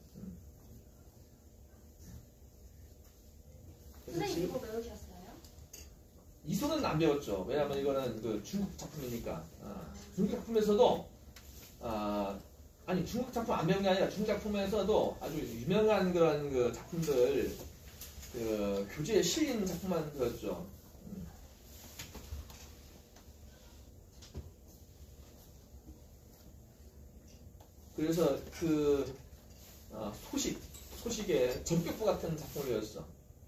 선생님 이거 외우셨어요? 이소는 안 배웠죠. 왜냐하면 이거는 그 중국 작품이니까. 중국 작품에서도 아니 중국 작품 안 배운 게 아니라 중국 작품에서도 아주 유명한 그런 그 작품들 그 교재에 실린 작품만 배웠죠. 그래서 그 소식의 전격부 같은 작품을 배웠어.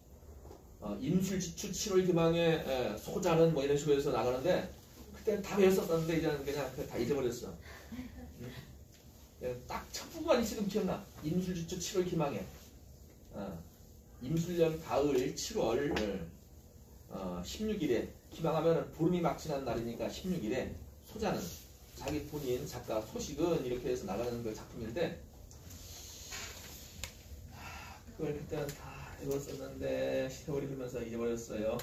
임술지추 7월 기망의 소자는 뭐 이런 식으로 해서 나가는데 그때는 다 배웠었는데 이제는 그냥 다 잊어버렸어. 딱 첫 부분이 지금 기억나. 임술지추 7월 기망에 임술년 가을 7월 16일에 기망하면 보름이 막 지난 날이니까 16일에 소자는 자기 본인 작가 소식은 이렇게 해서 나가는 그 작품인데 그걸 그때는 다 배웠었는데 세월이 흐르면서 잊어버렸어요.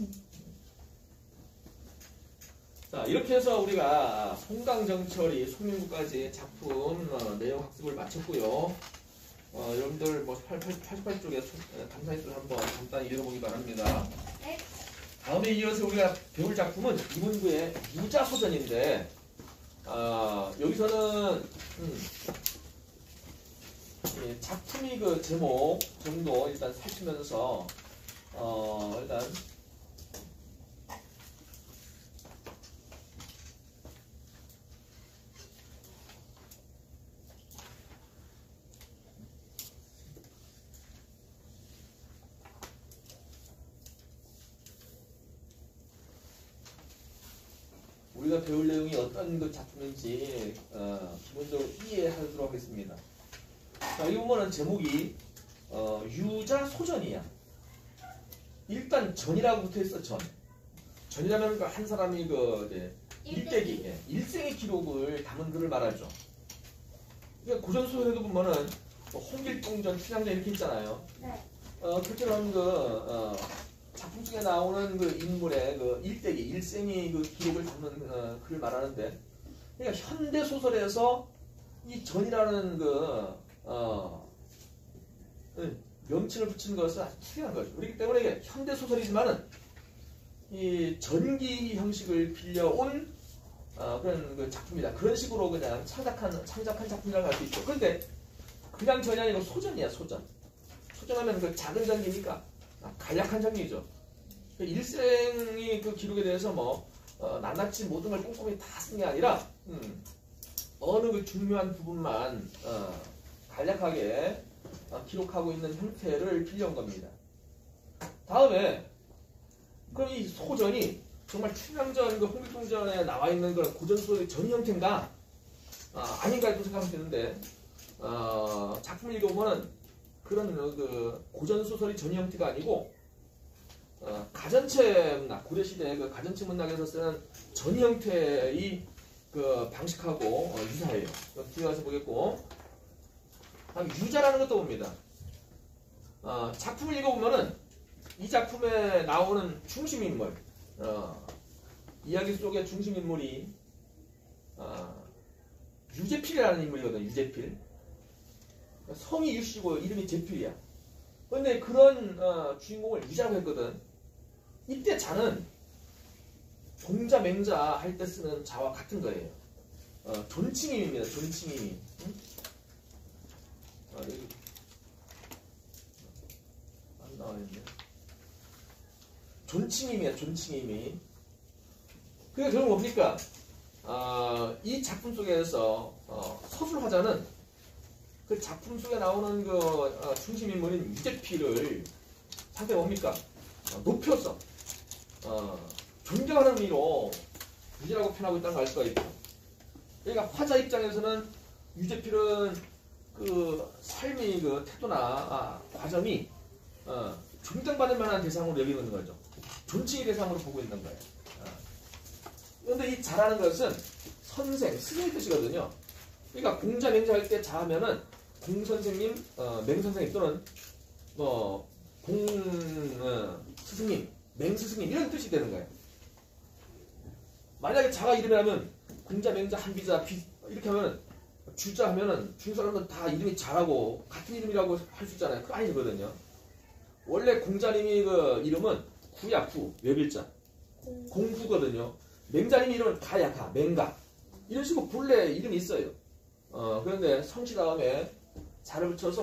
자, 이렇게 해서 우리가 송강정철이 송민구까지 작품 내용 학습을 마쳤고요. 여러분들 뭐 88쪽에 감상했을 한번 간단히 읽어보기 바랍니다. 네. 다음에 이어서 우리가 배울 작품은 이문구의 유자소전인데 여기서는 이 작품이 그 제목 정도 일단 살피면서 일단 우리가 배울 내용이 어떤 그 작품인지 기본적으로 이해하도록 하겠습니다. 자, 이 보면은 제목이 유자 소전이야. 일단 전이라고 붙어있어. 전이라면 그 한 사람이 그 이제 일대기, 일생의 기록을 담은 글을 말하죠. 그러니까 고전 소설에도 보면은 뭐 홍길동전, 춘향전 이렇게 있잖아요. 네. 그렇게 하면 작품 중에 나오는 그 인물의 그 일대기, 일생의 그 기록을 담는 글을 말하는데, 그러니까 현대 소설에서 이 전이라는 명칭을 붙이는 것은 아주 특이한 거죠. 그렇기 때문에 이게 현대 소설이지만은 이 전기 형식을 빌려온 그런 그 작품이다. 그런 식으로 그냥 창작한 작품이라고 할 수 있죠. 그런데 그냥 전이 아니고 소전이야, 소전. 소전하면 그 작은 전기니까 간략한 전기죠. 그 일생의 그 기록에 대해서 낱낱이 모든 걸 꼼꼼히 다 쓴 게 아니라 어느 그 중요한 부분만 간략하게 기록하고 있는 형태를 빌려온 겁니다. 다음에 그럼 이 소전이 정말 춘향전, 그 홍길동전에 나와 있는 그런 고전 소설의 전 형태인가? 아닌가 또 생각하면 되는데 작품을 읽어보면 그런 그 고전 소설의 전 형태가 아니고 가전체 문학, 고려시대의 그 가전체 문학에서 쓰는 전 형태의 그 방식하고 유사해요. 뒤에 가서 보겠고, 다음 유자라는 것도 봅니다. 작품을 읽어보면은 이 작품에 나오는 중심 인물, 이야기 속의 중심 인물이 유재필이라는 인물이거든. 유재필. 성이 유씨고 이름이 재필이야. 그런데 그런 주인공을 유자라고 했거든. 이때 자는 공자, 맹자 할 때 쓰는 자와 같은 거예요. 존칭임입니다. 존칭임. 응? 여기 안 나와있네. 존칭임이야. 존칭임이. 그게 결국 뭡니까? 이 작품 속에서 서술화자는 그 작품 속에 나오는 그 중심 인물인 유재필을 상대 뭡니까? 높여서 존경하는 의미로 유재라고 표현하고 있다는 걸 알 수가 있죠. 그러니까 화자 입장에서는 유재필은 그 삶의 그 태도나 과정이 존경받을 만한 대상으로 여기고 있는 거죠. 존칭의 대상으로 보고 있는 거예요. 그런데 이 자라는 것은 선생, 스승의 뜻이거든요. 그러니까 공자, 맹자 할 때 자하면은 공선생님, 맹선생님 또는 스승님, 맹스승님 이런 뜻이 되는 거예요. 만약에 자가 이름이라면 공자, 맹자, 한비자, 이렇게 하면은 주자 하면은 중국 사람들은 다 이름이 자라고 같은 이름이라고 할 수 있잖아요. 그거 아니거든요. 원래 공자님이 그 이름은 구야, 구, 외빌자, 공구거든요. 맹자님 이름은 가야, 가, 맹가 이런 식으로 본래 이름이 있어요. 그런데 성씨 다음에 자를 붙여서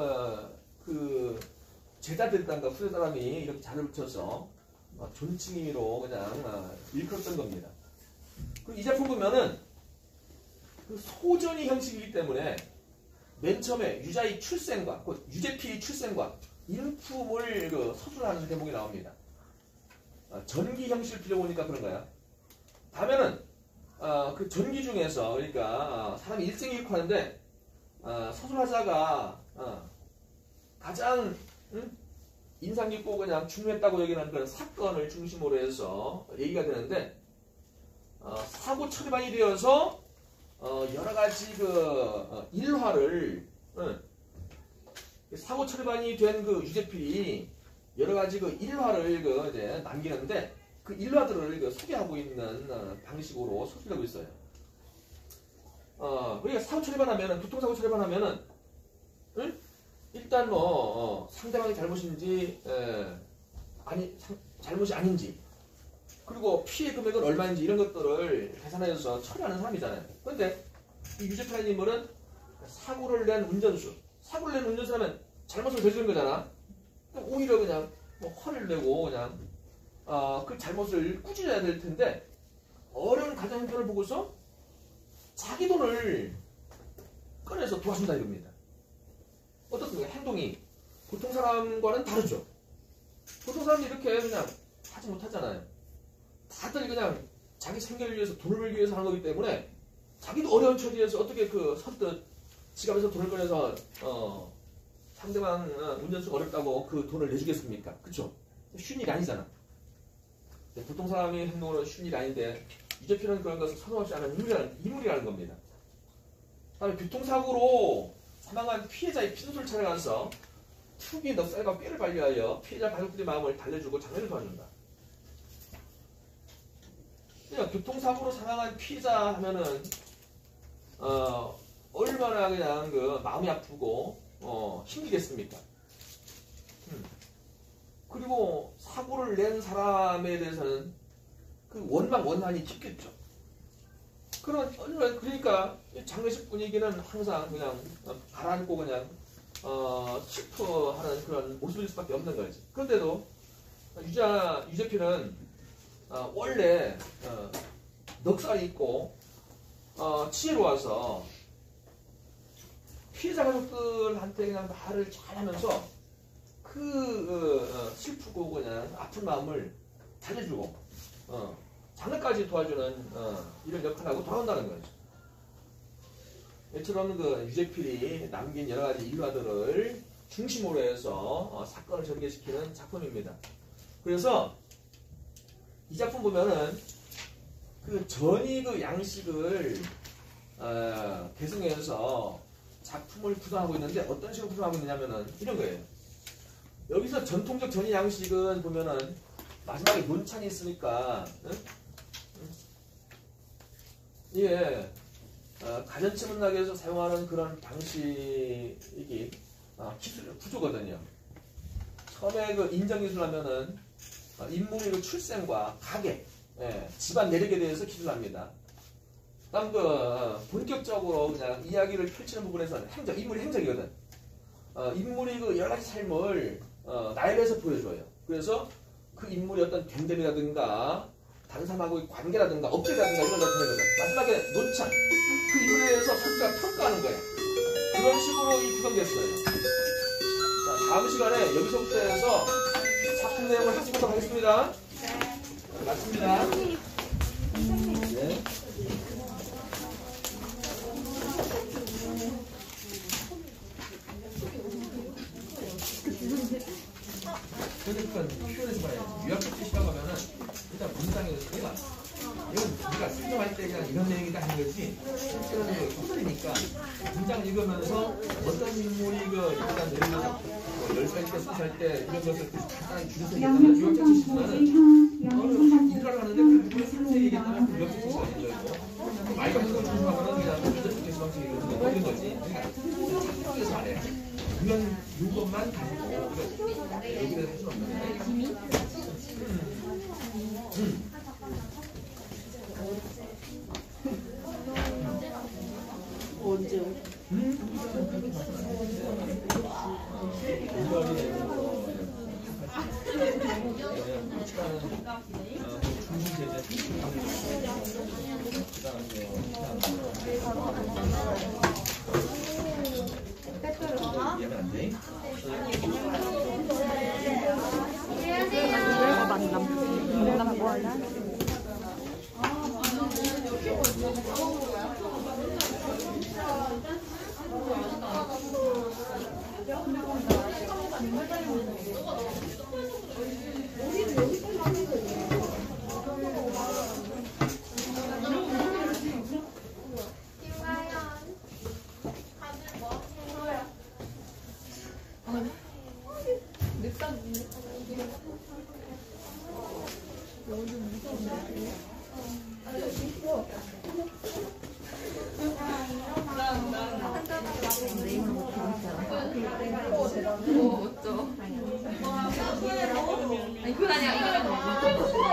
그 제자들단가 후대 사람이 이렇게 자를 붙여서 존칭의미로 그냥 일컬었던 겁니다. 그리고 이 작품 보면은 그 소전이 형식이기 때문에 맨 처음에 유자의 출생과 유재필의 출생과 인품을 그 서술하는 대목이 나옵니다. 전기 형식을 빌려보니까 그런 거야. 다음에는 그 전기 중에서 그러니까 사람이 일생이 잃고 하는데 서술하자가 가장 인상 깊고 그냥 중요했다고 여기는 그런 사건을 중심으로 해서 얘기가 되는데 사고 처리반이 되어서 여러 가지 그 일화를 사고 처리반이 된 그 유재필이 여러 가지 그 일화를 이제 남기는데 그 일화들을 소개하고 있는 방식으로 소개하고 있어요. 그러니까 사고 처리반 하면은 교통사고 처리반 하면은 일단 상대방이 잘못인지 잘못이 아닌지 그리고 피해 금액은 얼마인지 이런 것들을 계산해서 처리하는 사람이잖아요. 그런데 이 유재필이라는 인물은 사고를 낸 운전수, 사고를 내는 운전사라면 잘못을 저지른 거잖아. 오히려 그냥 뭐 화를 내고 그냥 그 잘못을 꾸짖어야 될 텐데 어려운 가정 형편을 보고서 자기 돈을 꺼내서 도와준다 이겁니다. 어떻습니까? 행동이 보통 사람과는 다르죠. 보통 사람이 이렇게 그냥 하지 못하잖아요. 다들 그냥 자기 생계를 위해서 돈을 벌기 위해서 하는 거기 때문에 자기도 어려운 처지에서 어떻게 그 선뜻 지갑에서 돈을 꺼내서 상대방 운전수가 어렵다고 그 돈을 내주겠습니까? 그쵸? 쉬운 일이 아니잖아. 보통 사람의 행동으로는 쉬운 일이 아닌데 유재필은 그런 것을 선호하지 않은 인물이라는 겁니다. 다음에 교통사고로 사망한 피해자의 빈소를 찾아가서 투기 넉살과 뼈를 관리하여 피해자 가족들의 마음을 달래주고 장례를 도와준다. 그러니까 교통사고로 사망한 피해자 하면은 얼마나 그냥 그 마음이 아프고 힘들겠습니까? 그리고 사고를 낸 사람에 대해서는 그 원망원한이 깊겠죠. 그러니까 장례식 분위기는 항상 그냥 가라앉고 그냥 슬퍼하는 그런 모습일 수밖에 없는 거지. 그런데도 유재필은 원래 넉살이 있고 지혜로워서 피해자 가족들한테 그냥 말을 잘하면서 슬프고 그냥 아픈 마음을 달래주고 장례까지 도와주는 이런 역할을 하고 돌아온다는 거죠. 이처럼 그 유재필이 남긴 여러 가지 일화들을 중심으로 해서 사건을 전개시키는 작품입니다. 그래서 이 작품 보면은 그 전이 그 양식을 계승해서 작품을 구성하고 있는데 어떤 식으로 구성하고 있느냐면은 이런 거예요. 여기서 전통적 전이 양식은 보면은 마지막에 논찬이 있으니까 이게 가전치문학에서 사용하는 그런 방식이 기술 구조거든요. 처음에 그 인정기술 하면은 인물의 그 출생과 가계, 집안 내력에 대해서 기술합니다. 다음 본격적으로 그냥 이야기를 펼치는 부분에서는 인물의 행적이거든. 인물이 그 여러 가지 삶을 나열해서 보여줘요. 그래서 그 인물의 어떤 됨됨이라든가 다른 사람하고의 관계라든가 업적이라든가 이런 것을 보여거든. 마지막에 논찬, 그 인물에 대해서 선수가 평가하는 거야. 그런 식으로 구성됐어요. 자, 다음 시간에 여기서부터 해서 작품 내용을 같이 보도록 하겠습니다. 네. 맞습니다. 네. 그러니까 표현해서 봐야지. 유학국제 시작하면은 일단 문장에서 이건 우리가 수정할 때 그냥 이런 내용이다 하는 거지 실제로는 소설이니까 문장을 읽으면서 어떤 인물이 일단 예를 들어서 10살 때 20살 때 이런 것을 간단하게 줄여서 얘기하면 유학국제 시간은 일을 하는데 그 부분을 상세히 얘기했다면 그 유학국제 시간인 거고 말과 행동을 중심하면은 그냥 문제적 개수방식이 이런 거지. 그러니까 작성해서 말해야 돼. 이런 요것만 가지고 여기를 할 수는 없는데 언제? 만남 뭐 할래? 아니 그건 아니야.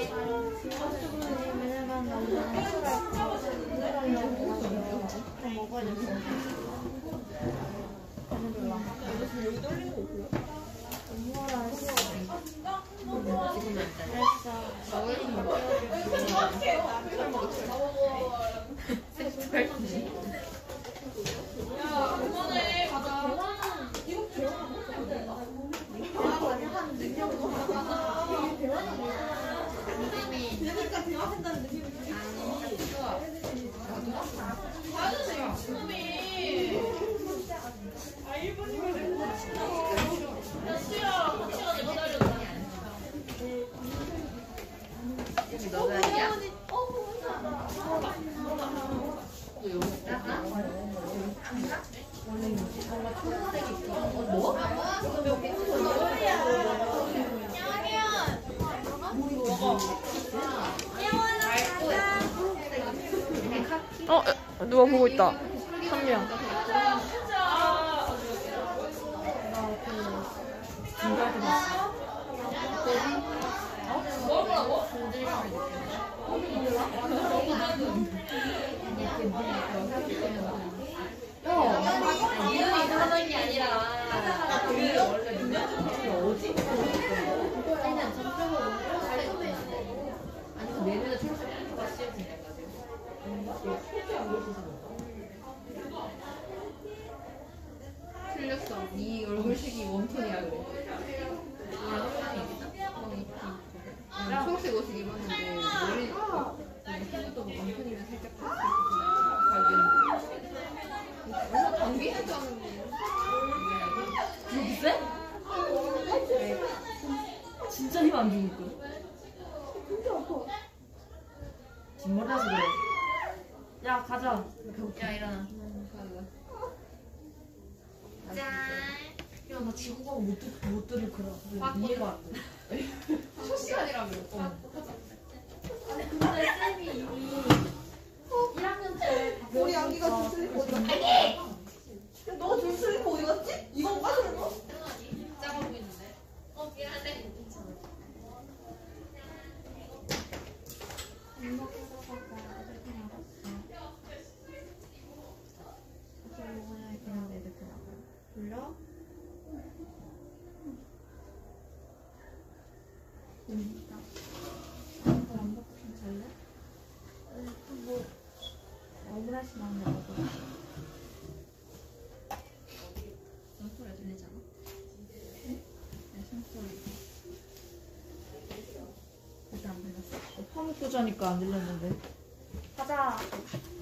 먹어야 누가 보고 있다. 한 명. 이름이 이상한 게 아니라 틀렸어. 네 얼굴색이 웜톤이야 그래. 초록색 옷을 입었는데 머리 피부도 웜톤이면 살짝 얼마 감기지도 않은데. 세? 진짜 힘 안 주니까. 뒷머리라서 그래. 야 가자. 야 일어나. 짠. 야나 지구과학 못 들을 거라. 이해가 안 돼. 첫 시간이라며. 근데 쌤이 이미 1학년 때 우리 양기가 줄 슬리퍼 어디 갔지? 야, 너가 줄 슬리퍼 어디 갔지? 이거 못 가져온 거? 작아 보이는데. 미안해. 괜찮아. 불러? 억울하시면 안 돼. 소리가 들리잖아. 일단 안 들렸어. 화목 보자니까 안 들렸는데. 가자.